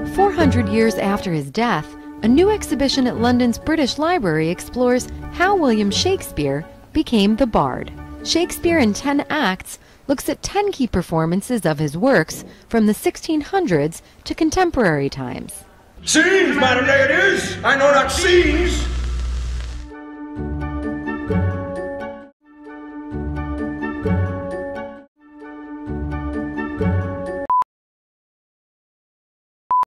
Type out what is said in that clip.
400 years after his death, a new exhibition at London's British Library explores how William Shakespeare became the Bard. Shakespeare in 10 Acts looks at 10 key performances of his works from the 1600s to contemporary times. Scenes, madam ladies! I know not scenes!